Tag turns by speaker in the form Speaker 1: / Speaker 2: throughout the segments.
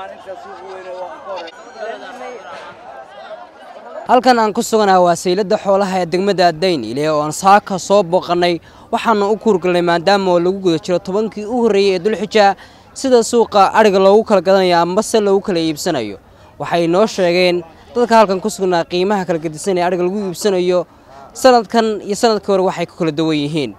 Speaker 1: halkan aan ku suganahay waa saylada xoolaha ee degmada Daynile oo aan saaka soo booqanay waxaana u kurgalnay maadaama lagu guda jiro 10kii u horeeyay ee Dulxija sida suuqa ariga loogu kala gadanayo ama se loogu kala iibsanayo waxay noo sheegeen dadka halkan ku sugnaa qiimaha kala gadisan ee ariga lagu iibsanayo sanadkan iyo sanadkii hore waxay ku kala duwan yihiin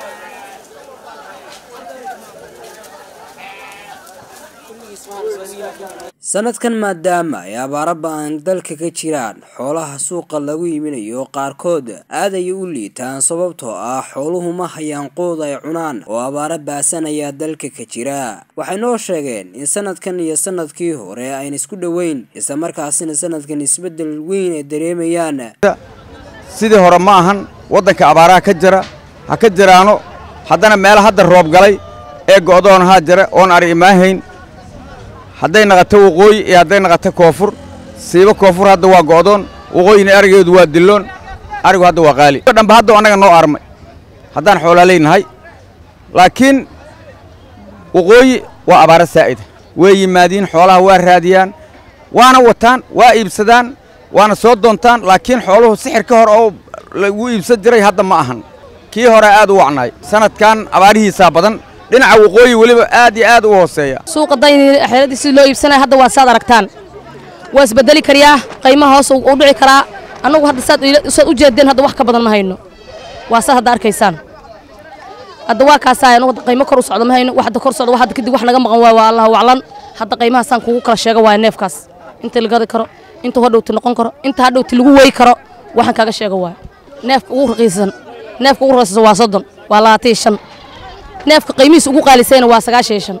Speaker 1: sanadkan maadaama ay abaaro ba'an dalka ka jiraan xoolaha suuqa lagu iibinayo qaarkood aad ay u liitaan sababtoo ah xooluhu ma hayaan quud ay cunaan oo abaaro baasanaya dalka ka jira waxay noo sheegeen in sanadkan iyo sanadkii hore ayna isku dhaweyn isla markaasina sanadkan isbedel weyn ay dareemayaan
Speaker 2: sidii hore ma ahan wadanka abaaraha ka jira ha ka jiraano haddana meel hadda roob galay ee go'doon ha jira oon ari imaahayn hadday naqato waqooyi iyo hadday naqato koonfur siiba koonfur hadda waa go'doon waqooyina arigeedu waa diloon arigu hadda waa qaali dhanba hadda anaga noo armay haddaan xoolaaleynahay laakiin waqooyi waa abaara saa'id way yimaadiin xoolaha waa raadiyaan waana wataan waa iibsadaan waana soo doontaan laakiin xooluhu sixir ka hor oo lagu iibsan jiray hadda ma ahan kii hore aad u wacnay sanadkan abaarihiisa badan dhinaca waqooyi waliba aad iyo aad u hooseeya
Speaker 3: suuqa Daynile xeeladiisa loo iibsanay hadda waa saad aragtaan waa isbedeli kariyaa qiimaha hoos u dhici karaa anagu hadda saad u jeedeen hadda wax ka badan ma hayno waa saad hadda arkaysaan hadda waa kaasay anagu qiimo kor u socdo ma hayno wax hadda kor socdo wax hadda kadib wax naga maqan waa Allah waclan hadda qiimaha san kugu kala sheega waa neefkaas inta la gadi karo inta hadhowti noqon karo inta hadhowti lagu way karo waxaan kaga sheega waa neefka ugu raqiisan waa 30 waa 25 neefka qiimihiisa ugu qaalisayna waa 95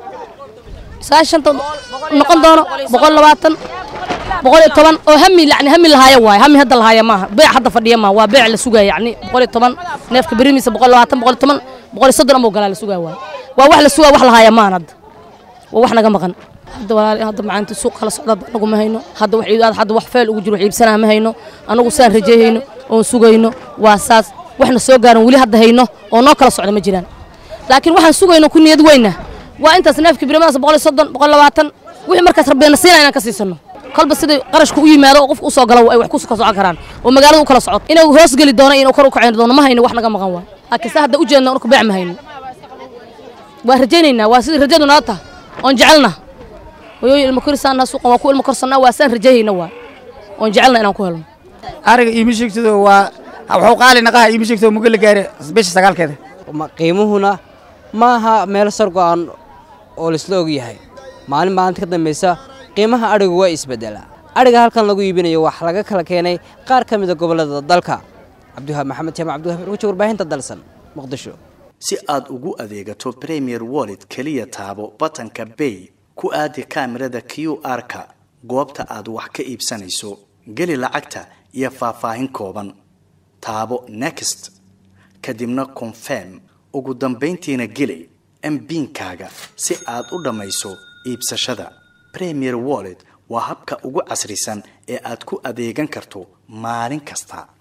Speaker 3: noqon doono 120 110 oo hami lahaaya waay hami hadda lahaaya maaha beec hadda fadhiya ma waa beec la sugay yani 110 neefka bariimiisa 120 110 130 ama galaa la sugay waay waa wax la sugay wax lahaaya ma hadda waa wax naga maqan hadda walaal hadda maanta suuq kala socda anagu ma hayno hadda wax iidaad hadda wax feel ugu jiro iibsanaa ma hayno anagu saan rajeeyayno oo sugayno waa saas waxna soo gaaran wali hadda hayno oo noo kala socda ma jiraan laakiin waxaan sugayno ku niyad weyna waa intaas neefkii bariimada 130 120 wixii markaas rabbeena siinaa inaan ka siisano kolba sidii qarashku u yimaado oo qofku u soo galo ay wax ku soo socon karaan oo magaalada u kala socod inuu hoos gali doono inuu kor u kaceen doono ma hayno wax naga maqan waa laakiin hadda u jeedno ku beec ma hayno waa rajeynayna waa sidii rajadu naata on jecelna wayo ilmo korsana suuqa waa ku ilmo korsana waa san rajeeyna waa on jecelna inaan ku helno
Speaker 4: ariga iimishigtooda waa wuxuu qaali naqaha iimishigtooda mugal gaare bisha sagaalkeeda
Speaker 1: qiimuhuna maaha meel sargo'an oo la isla og yahay maalin maalinta ka dambaysa qiimaha arigu waa isbedela ariga halkan lagu iibinayo wax laga kala keenay qaar ka mid ah gobolada dalka Cabdullaah Maxamed Jaamac Cabdullaah wuxuu warbaahinta dalsan Muqdisho
Speaker 5: si aad ugu adeegato Premier Wallet kaliya taabo batanka Pay ku aadi kaamirada QR-ka goobta aad wax ka iibsanayso gali lacagta iyo faahfaahin kooban taabo Next kadibna Confirm ugu dambeyntiina gali MPin-kaaga si aad u dhamayso iibsashada Premier Wallet waa habka ugu casrisan ee aad ku adeegan karto maalin kasta